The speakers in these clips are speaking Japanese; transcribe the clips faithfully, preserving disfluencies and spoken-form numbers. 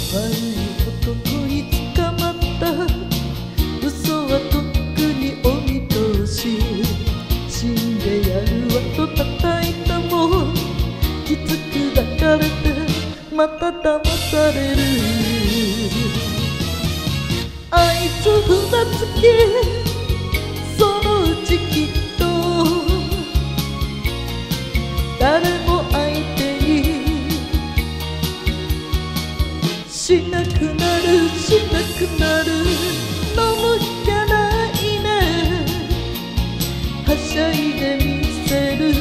悪い男に捕まった嘘はとっくにお見通し死んでやるわと叩いたもんきつく抱かれてまた騙されるあいつふざつきそのうちきっと誰も相手にしなくなるしなくなる飲むしかないねはしゃいでみせる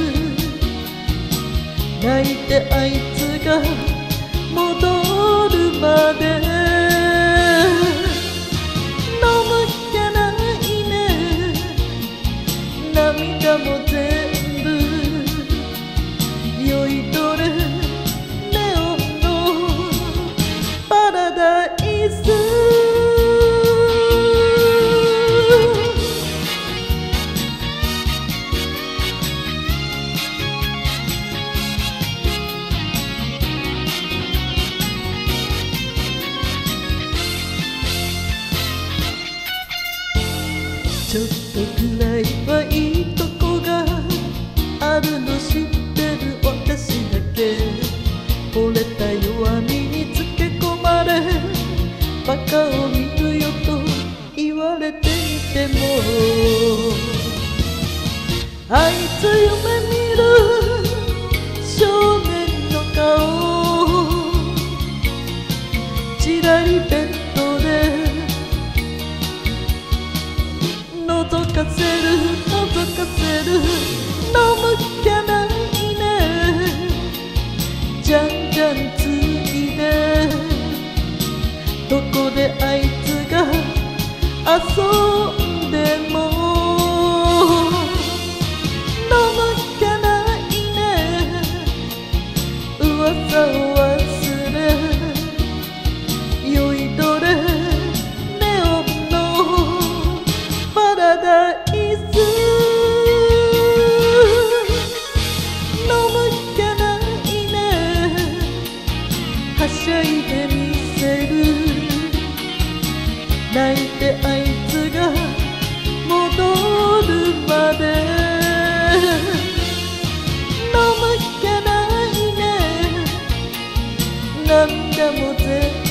泣いてあいつが戻るまで飲むしかないね涙も全部酔いどれネオンのパラダイスちょっとくらいはいいとこがあるの知ってる私だけ惚れた弱みにつけ込まれバカを見るよと言われていてもあいつ夢見る少年の顔ちらりベッドで覗かせる覗かせる飲むしかないねじゃんじゃんついでどこであいつが遊んでも飲むしかないね噂を忘れ酔いどれネオンのパラダイス飲むしかないねはしゃいでみせる泣いてあいつが戻るまで飲むしかないね涙も全部